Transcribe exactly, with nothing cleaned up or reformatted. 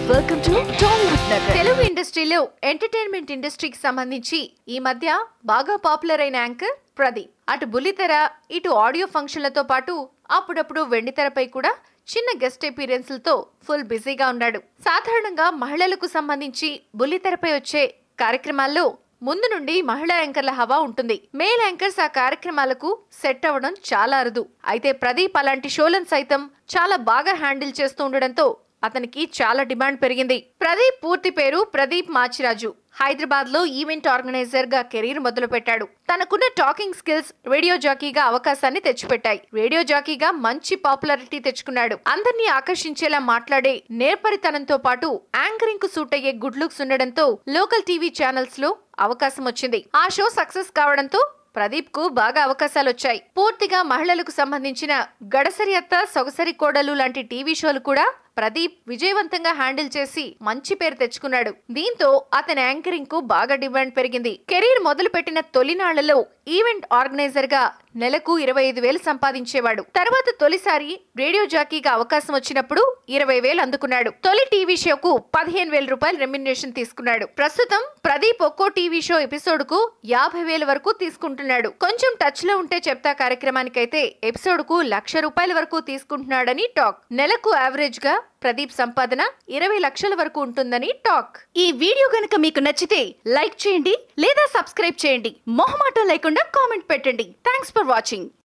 Welcome to Tollywood Nagar. Telugu ఇండస్ట్రీలో entertainment ఇండస్ట్రీకి సంబంధించి ఈ మధ్య బాగా పాపులర్ అయిన యాంకర్ ప్రదీప్. అటు బుల్లితెర ఇటు ఆడియో ఫంక్షన్లతో పాటు అప్పుడప్పుడు వెండితెరపై కూడా చిన్న గెస్ట్ అపీరెన్స్లతో ఫుల్ బిజీగా ఉన్నాడు. సాధారణంగా మహిళలకు సంబంధించి బుల్లితెరపై వచ్చే కార్యక్రమాల్లో ముందు నుండి మహిళా యాంకర్ల హవా ఉంటుంది. మేల్ యాంకర్స్ ఆ కార్యక్రమాలకు సెట్ అవ్వడం చాలా అరుదు. అయితే ప్రదీప్ అలాంటి షోలను సైతం చాలా బాగా హ్యాండిల్ చేస్తూ ఉండడంతో అతనికి చాలా డిమాండ్ పెరిగింది. ప్రదీప్ పూర్తి పేరు ప్రదీప్ మాచిరాజు. హైదరాబాద్ లో ఈవెంట్ ఆర్గనైజర్ గా కెరీర్ మొదలు పెట్టాడు. తనకున్న టాకింగ్ స్కిల్స్ రేడియో జాకీగా అవకాశాన్ని తెచ్చిపెట్టాయి. రేడియో జాకీగా మంచి పాపులారిటీ తెచ్చుకున్నాడు. అందరినీ ఆకర్షించేలా మాట్లాడే నేర్పరితనంతో పాటు యాంకరింగ్ కు సూట్ అయ్యే గుడ్ లుక్స్ ఉండడంతో లోకల్ టీవీ ఛానల్స్ లో అవకాశం వచ్చింది. ఆ షో సక్సెస్ కావడంతో ప్రదీప్ కు బాగా అవకాశాలు వచ్చాయి. పూర్తిగా మహిళలకు సంబంధించిన గడసరి అత్త, సొగసరి కోడలు లాంటి టీవీ షోలు కూడా ప్రదీప్ విజయవంతంగా హ్యాండిల్ చేసి మంచి పేరు తెచ్చుకున్నాడు. దీంతో అతని యాంకరింగ్ కు బాగా డిమాండ్ పెరిగింది. కెరీర్ మొదలు పెట్టిన తొలినాళ్లలో ఈవెంట్ ఆర్గనైజర్ గా నెలకు ఇరవై ఐదు వేలు సంపాదించేవాడు. తర్వాత తొలిసారి రేడియో జాకీగా అవకాశం వచ్చినప్పుడు ఇరవై వేలు అందుకున్నాడు. తొలి టీవీ షోకు పదిహేను వేల రూపాయలు రెమ్యునరేషన్ తీసుకున్నాడు. ప్రస్తుతం ప్రదీప్ ఒక్కో టీవీ షో ఎపిసోడ్ కు యాభై వేల వరకు తీసుకుంటున్నాడు. కొంచెం టచ్ లో ఉంటే చెప్తా కార్యక్రమానికైతే ఎపిసోడ్ కు లక్ష రూపాయల వరకు తీసుకుంటున్నాడని టాక్. నెలకు యావరేజ్ గా ప్రదీప్ సంపాదన ఇరవై లక్షల వరకు ఉంటుందని టాక్. ఈ వీడియో గనుక మీకు నచ్చితే లైక్ చేయండి లేదా సబ్స్క్రైబ్ చేయండి. మొహమాటం లేకుండా కామెంట్ పెట్టండి. Thanks for watching.